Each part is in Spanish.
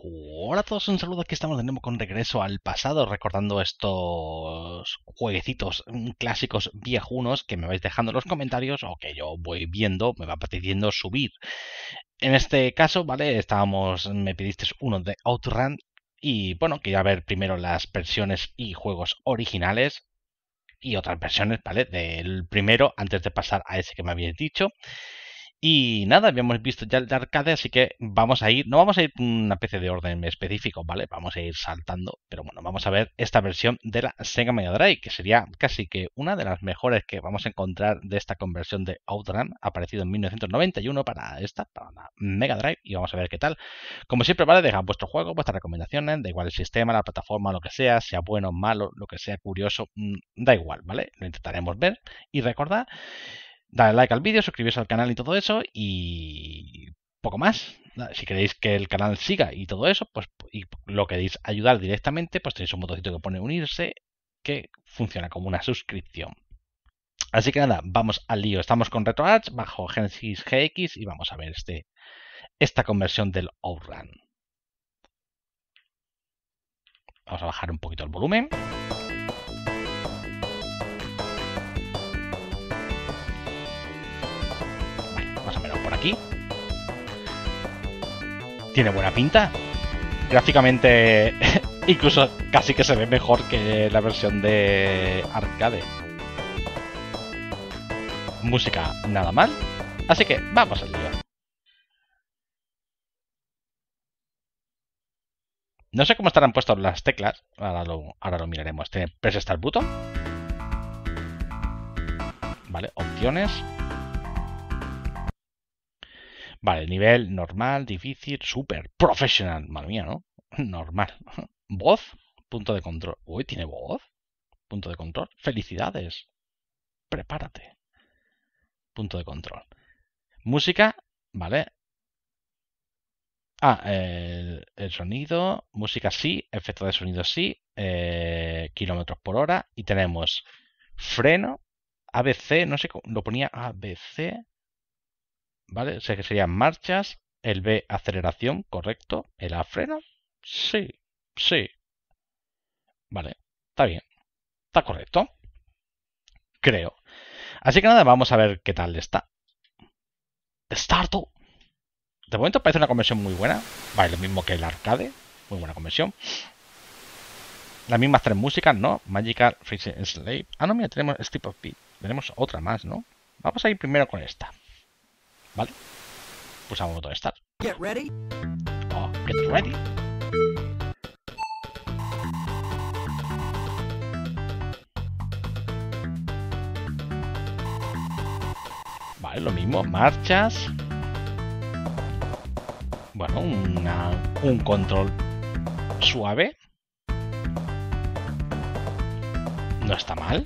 Hola a todos, un saludo. Aquí estamos de nuevo con Regreso al Pasado, recordando estos jueguecitos clásicos viejunos que me vais dejando en los comentarios o que yo voy viendo, me va apeteciendo subir. En este caso, ¿vale? Me pedisteis uno de Outrun y bueno, quería ver primero las versiones y juegos originales y otras versiones, ¿vale? Del primero antes de pasar a ese que me habéis dicho. Y nada, habíamos visto ya el de arcade, así que vamos a ir, no vamos a ir por una especie de orden específico, ¿vale? Vamos a ir saltando, pero bueno, vamos a ver esta versión de la Sega Mega Drive, que sería casi que una de las mejores que vamos a encontrar de esta conversión de Outrun, aparecido en 1991 para la Mega Drive, y vamos a ver qué tal. Como siempre, ¿vale? Dejad vuestro juego, vuestras recomendaciones, da igual el sistema, la plataforma, lo que sea bueno o malo, lo que sea curioso, da igual, ¿vale? Lo intentaremos ver y recordad. Dale like al vídeo, suscribiros al canal y todo eso y poco más. Si queréis que el canal siga y todo eso, pues y lo queréis ayudar directamente, pues tenéis un botoncito que pone unirse que funciona como una suscripción. Así que nada, vamos al lío. Estamos con RetroArch bajo Genesis GX y vamos a ver esta conversión del Outrun. Vamos a bajar un poquito el volumen. Más o menos por aquí. Tiene buena pinta. Gráficamente, incluso casi que se ve mejor que la versión de arcade. Música nada mal. Así que vamos al lío. No sé cómo estarán puestas las teclas. Ahora lo miraremos. Tiene Press Start Button. Vale, opciones. Vale, nivel normal, difícil, super, professional. Madre mía, ¿no? Normal. Voz, punto de control. Uy, ¿tiene voz? Punto de control. Felicidades. Prepárate. Punto de control. Música, vale. El sonido, música sí, efecto de sonido sí, kilómetros por hora. Y tenemos freno, ABC, no sé cómo, lo ponía ABC. ¿Vale? Sé que serían marchas. El B, aceleración, correcto. El A, freno. Sí, sí. Vale, está bien. Está correcto. Creo. Así que nada, vamos a ver qué tal está. Starto. De momento parece una conversión muy buena. Vale, lo mismo que el arcade. Muy buena conversión. Las mismas tres músicas, ¿no? Magical, Freezing Slave. Ah, no, mira, tenemos Strip of Beat. Tenemos otra más, ¿no? Vamos a ir primero con esta. ¿Vale? Pulsamos botón Start. Get ready. Oh, get ready. Vale, lo mismo, marchas. Bueno, un control suave. No está mal.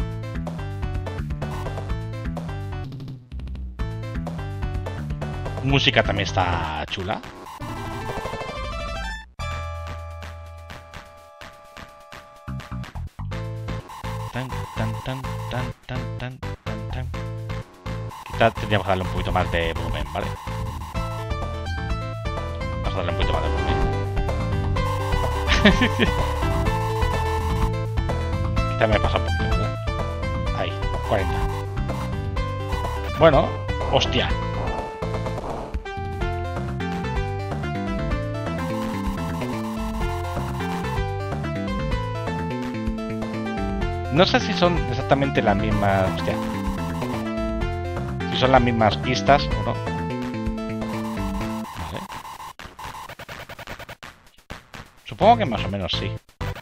Música también está chula. Tan, tan, tan, tan, tan, tan, tan. Quizás tendríamos que darle un poquito más de volumen, ¿vale? Vamos a darle un poquito más de volumen. Quizás me pasa un poquito, ¿verdad? Ahí, 40. Bueno, hostia. No sé si son exactamente las mismas... Hostia. Si son las mismas pistas o no. Vale. Supongo que más o menos sí.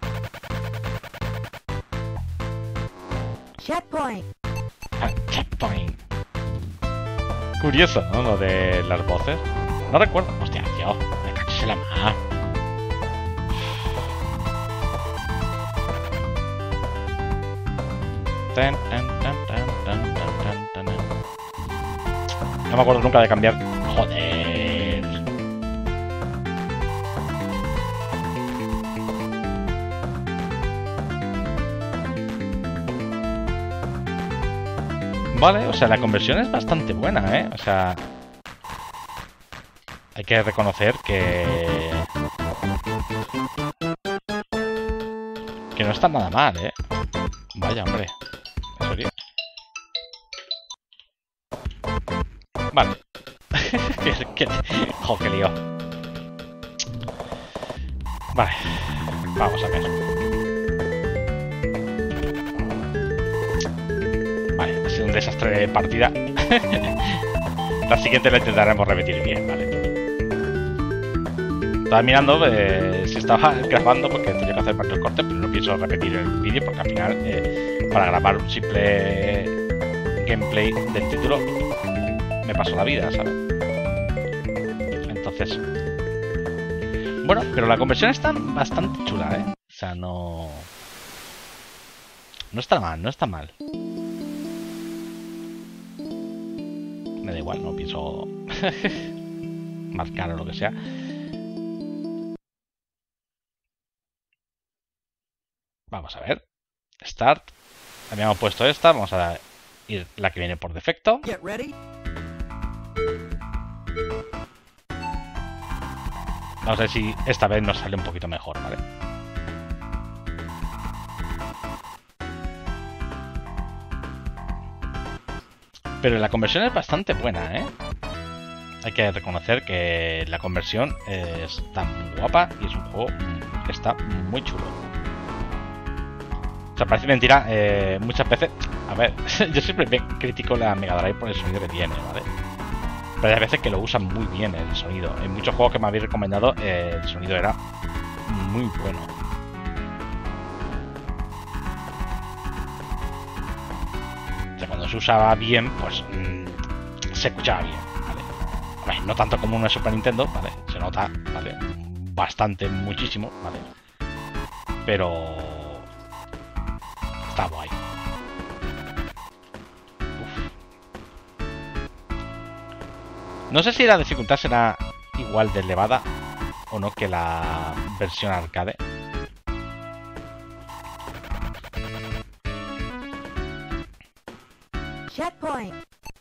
Checkpoint. Ah, checkpoint. Curioso, ¿no? Lo de las voces. No recuerdo. Hostia, tío. Me caché la mano. No me acuerdo nunca de cambiar. Joder. Vale, o sea, la conversión es bastante buena, ¿eh? O sea, hay que reconocer que Que no está nada mal, ¿eh? Vaya, hombre. ¿En serio? Vale. Jo, qué lío. Vale. Vamos a ver. Vale, ha sido un desastre de partida. La siguiente la intentaremos repetir bien, vale. Estaba mirando si estaba grabando porque tenía que hacer varios cortes, pero no pienso repetir el vídeo porque al final, para grabar un simple gameplay del título, me pasó la vida, ¿sabes? Entonces, bueno, pero la conversión está bastante chula, ¿eh? O sea, no está mal, no está mal. Me da igual, no pienso marcar o lo que sea. Vamos a ver. Start. Habíamos puesto esta. Vamos a ir la que viene por defecto. Vamos a ver si esta vez nos sale un poquito mejor, ¿vale? Pero la conversión es bastante buena, ¿eh? Hay que reconocer que la conversión está muy guapa y es un juego que está muy chulo. O sea, parece mentira, muchas veces... A ver, yo siempre critico la Mega Drive por el sonido que tiene, ¿vale? Pero hay veces que lo usan muy bien el sonido. En muchos juegos que me habéis recomendado, el sonido era muy bueno. O sea, cuando se usaba bien, pues se escuchaba bien, ¿vale? A ver, no tanto como una Super Nintendo, ¿vale? Se nota, ¿vale? Bastante, muchísimo, ¿vale? Pero... está guay. No sé si la dificultad será igual de elevada o no que la versión arcade. Checkpoint.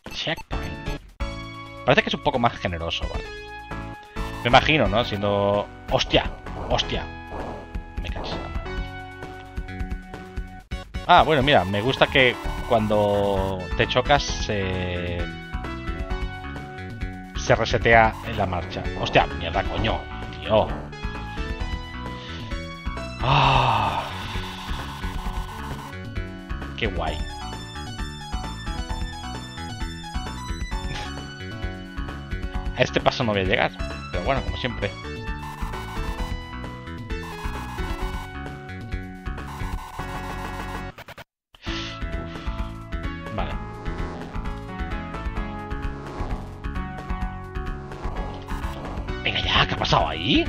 Parece que es un poco más generoso, ¿vale? Me imagino, ¿no? Siendo... ¡Hostia! Me cansé. Ah, bueno, mira, me gusta que cuando te chocas se resetea en la marcha. Hostia, mierda, coño, tío. Ah, qué guay. A este paso no voy a llegar, pero bueno, como siempre. Vale. Venga ya, ¿qué ha pasado ahí?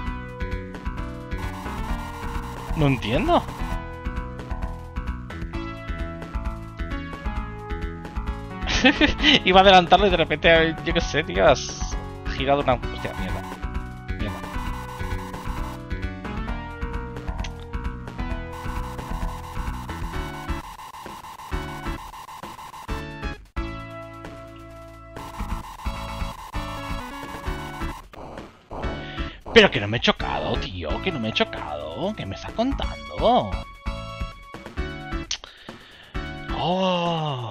No entiendo. Iba a adelantarlo y de repente, yo qué sé, tío, has girado una... Hostia, mierda. Pero que no me he chocado, tío, que no me he chocado. ¿Qué me estás contando? Oh.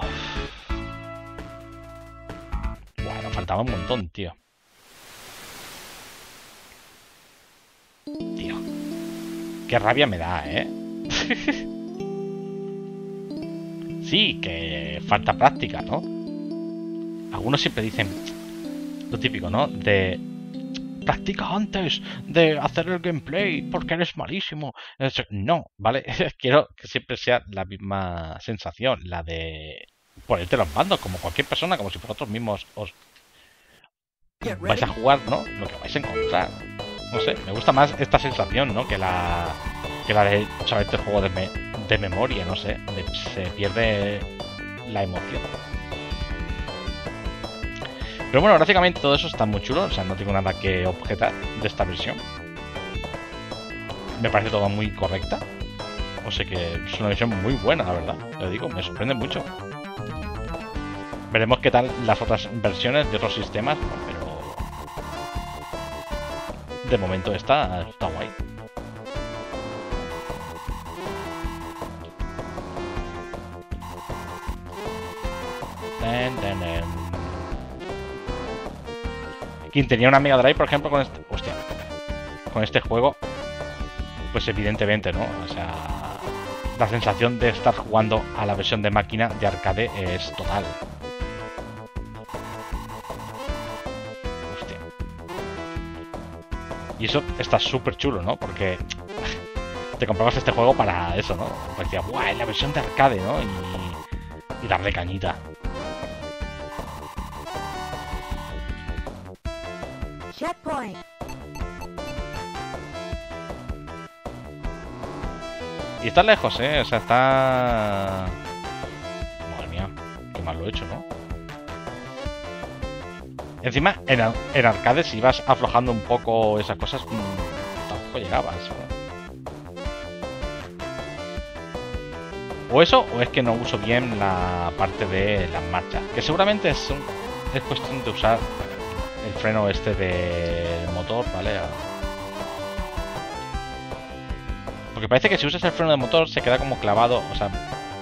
Bueno, faltaba un montón, tío. Tío. Qué rabia me da, ¿eh? Sí, que falta práctica, ¿no? Algunos siempre dicen lo típico, ¿no? De... practica antes de hacer el gameplay porque eres malísimo. No, ¿vale? Quiero que siempre sea la misma sensación, la de ponerte los mandos como cualquier persona, como si vosotros mismos os vais a jugar, ¿no? Lo que vais a encontrar. No sé, me gusta más esta sensación, ¿no? Que la de saberte el juego de memoria, no sé. Se pierde la emoción. Pero bueno, gráficamente todo eso está muy chulo, o sea, no tengo nada que objetar de esta versión. Me parece todo muy correcta. O sea que es una versión muy buena, la verdad. Lo digo, me sorprende mucho. Veremos qué tal las otras versiones de otros sistemas, ¿no? Pero de momento está guay. Quien tenía una Mega Drive, por ejemplo, con este... Hostia. Con este juego, pues evidentemente, ¿no? O sea, la sensación de estar jugando a la versión de máquina de arcade es total. Hostia. Y eso está súper chulo, ¿no? Porque te comprabas este juego para eso, ¿no? Parecía, ¡guau! La versión de arcade, ¿no? Y darle cañita. Checkpoint. Y está lejos, ¿eh? O sea, está... Madre mía, qué mal lo he hecho, ¿no? Encima, en arcades, si ibas aflojando un poco esas cosas, tampoco llegabas, ¿no? O eso, o es que no uso bien la parte de las marchas. Que seguramente es cuestión de usar el freno este del motor, ¿vale? Porque parece que si usas el freno del motor se queda como clavado, o sea...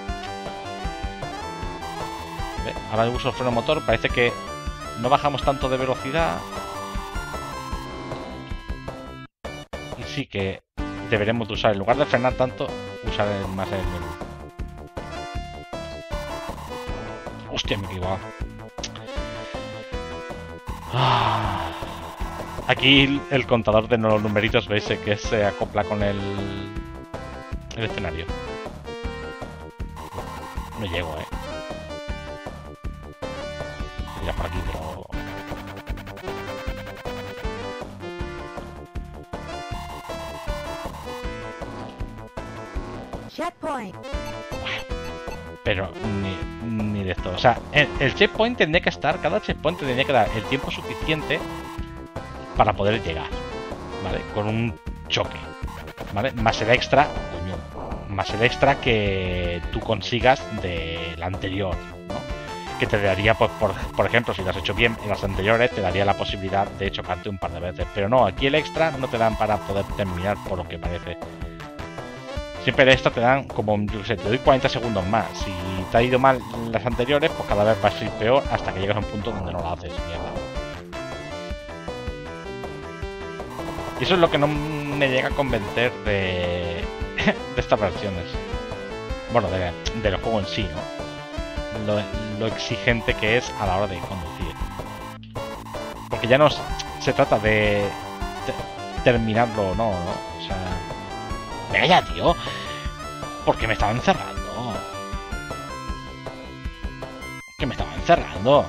¿Ve? Ahora uso el freno del motor, parece que no bajamos tanto de velocidad. Y sí que deberemos de usar, en lugar de frenar tanto, usar más el... Hostia, me he equivocado. Aquí el contador de los numeritos, veis que se acopla con el escenario. No llego, Mira por aquí, pero... Checkpoint. Pero ni de esto. O sea, el checkpoint tendría que estar... Cada checkpoint tendría que dar el tiempo suficiente para poder llegar, ¿vale? Con un choque, ¿vale? Más el extra, coño, más el extra que tú consigas del anterior, ¿no? Que te daría, pues, por ejemplo, si lo has hecho bien en las anteriores, te daría la posibilidad de chocarte un par de veces. Pero no, aquí el extra no te dan para poder terminar, por lo que parece. Siempre el extra te dan como, yo qué sé, te doy 40 segundos más. Si te ha ido mal las anteriores, pues cada vez vas a ir peor hasta que llegas a un punto donde no lo haces, mierda. Y eso es lo que no me llega a convencer de estas versiones. Bueno, del juego en sí, ¿no? Lo exigente que es a la hora de conducir. Porque ya no se trata de terminarlo o no, ¿no? O sea... ¡Venga ya, tío! Porque me estaba encerrando. Que me estaba encerrando.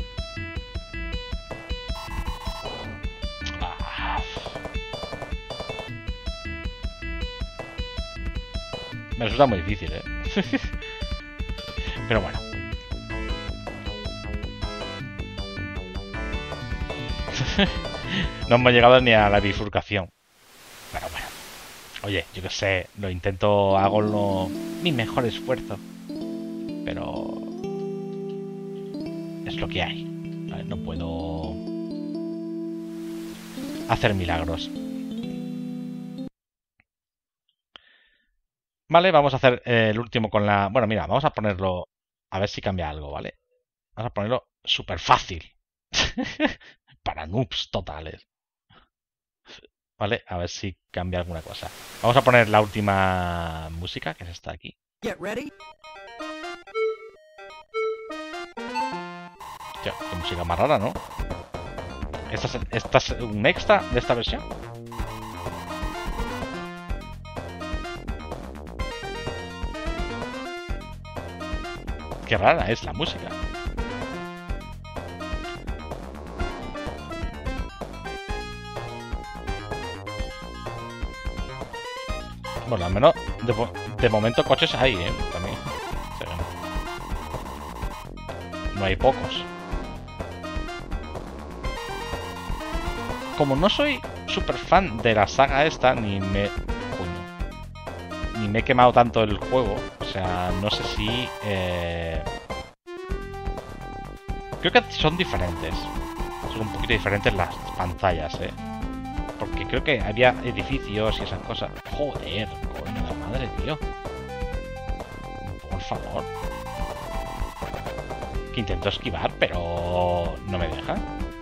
Me resulta muy difícil, Pero bueno. No hemos llegado ni a la bifurcación. Pero bueno. Oye, yo qué sé, lo intento, hago mi mejor esfuerzo. Pero... es lo que hay. ¿Vale? No puedo... hacer milagros. Vale, vamos a hacer el último con la... Bueno, mira, vamos a ponerlo... A ver si cambia algo, ¿vale? Vamos a ponerlo súper fácil. Para noobs totales. Vale, a ver si cambia alguna cosa. Vamos a poner la última música, que es esta de aquí. Get ready. Tío, qué música más rara, ¿no? ¿Esta es un extra de esta versión? Qué rara es la música. Bueno, al menos de momento coches hay, también. O sea, no hay pocos. Como no soy súper fan de la saga esta, ni me he quemado tanto el juego. O sea, no sé si... Creo que son diferentes. Son un poquito diferentes las pantallas, Porque creo que había edificios y esas cosas. Joder, coño, la madre, tío. Por favor. Que intento esquivar, pero no me deja.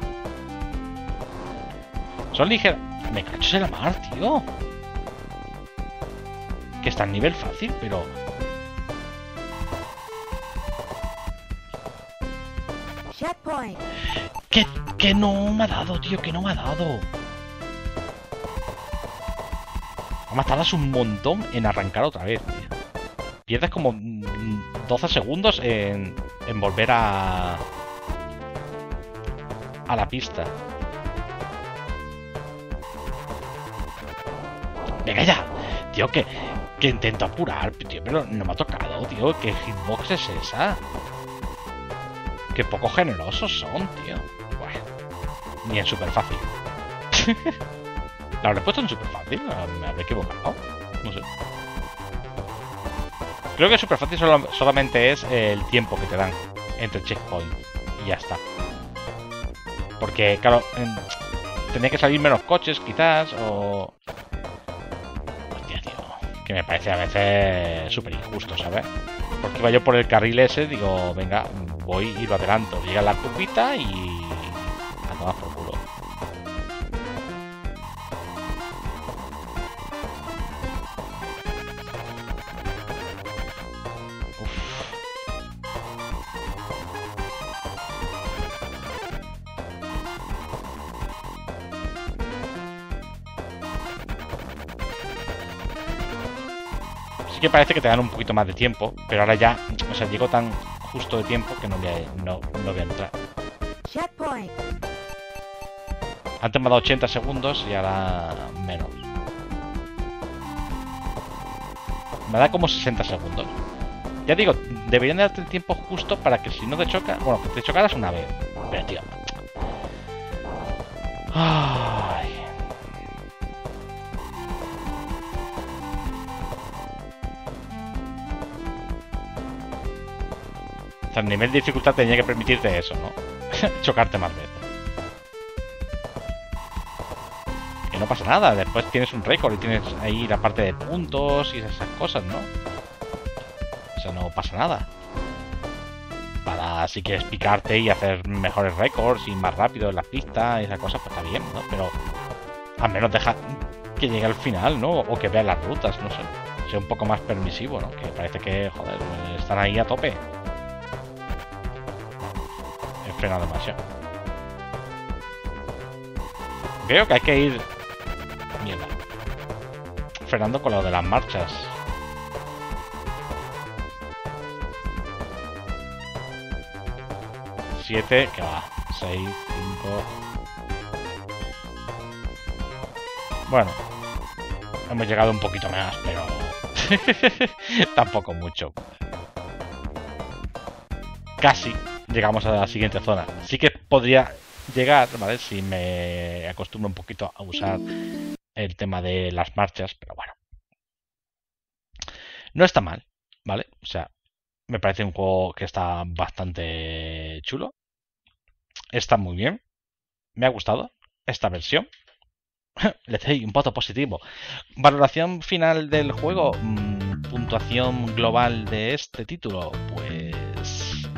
Son ligeros. Me cachos en la mar, tío. Que está en nivel fácil, pero... Checkpoint. Que no me ha dado, tío, que no me ha dado. Tardas un montón en arrancar otra vez, tío. Pierdes como 12 segundos en volver a la pista. Venga ya, tío, que intento apurar, tío, pero no me ha tocado, tío. ¿Qué hitbox es esa? Qué poco generosos son, tío. Bueno, ni en super fácil. ¿La habré puesto en super fácil? Me habré equivocado. No sé. Creo que super fácil solamente es el tiempo que te dan entre checkpoint. Y ya está. Porque, claro, tenía que salir menos coches, quizás, o... Hostia, tío. Que me parece a veces súper injusto, ¿sabes? Porque iba yo por el carril ese, digo, venga, voy y lo adelanto. Llega la curvita y... a tomar por culo. Sí que parece que te dan un poquito más de tiempo, pero ahora ya, o sea, llego tan justo de tiempo que no voy a entrar. Checkpoint. Antes me ha dado 80 segundos y ahora menos. Me da como 60 segundos. Ya digo, deberían darte el tiempo justo para que si no te choca... Bueno, que te chocaras una vez. Pero, tío... Ay... O sea, el nivel de dificultad tenía que permitirte eso, ¿no? Chocarte más veces. Que no pasa nada, después tienes un récord y tienes ahí la parte de puntos y esas cosas, ¿no? O sea, no pasa nada. Para si quieres picarte y hacer mejores récords y más rápido en las pistas y esas cosas, pues está bien, ¿no? Pero al menos deja que llegue al final, ¿no? O que vea las rutas, no sé. Sea un poco más permisivo, ¿no? Que parece que, joder, están ahí a tope. He frenado demasiado. Veo que hay que ir... Mierda. Frenando con lo de las marchas. Siete, que va. 6, 5. Bueno. Hemos llegado un poquito más, pero... tampoco mucho. Casi llegamos a la siguiente zona. Sí que podría llegar, ¿vale? Si me acostumbro un poquito a usar el tema de las marchas, pero bueno. No está mal, ¿vale? O sea, me parece un juego que está bastante chulo. Está muy bien. Me ha gustado esta versión. Le doy un voto positivo. Valoración final del juego. Puntuación global de este título. Pues...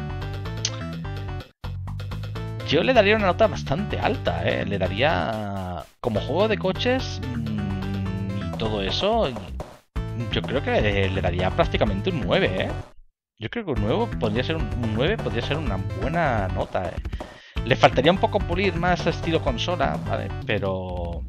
yo le daría una nota bastante alta, ¿eh? Le daría... como juego de coches y todo eso... yo creo que le daría prácticamente un 9, ¿eh? Yo creo que un 9 podría ser una buena nota, ¿eh? Le faltaría un poco pulir más estilo consola, ¿vale? Pero...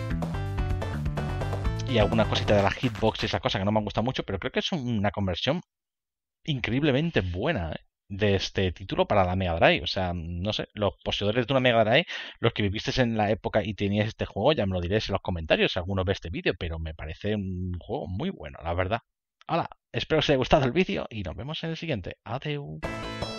y alguna cosita de la hitbox y esa cosa que no me gusta mucho, pero creo que es una conversión increíblemente buena, ¿eh? De este título para la Mega Drive. O sea, no sé, los poseedores de una Mega Drive, los que vivisteis en la época y teníais este juego, ya me lo diréis en los comentarios si alguno ve este vídeo, pero me parece un juego muy bueno, la verdad. Hola, espero que os haya gustado el vídeo y nos vemos en el siguiente. Adiós.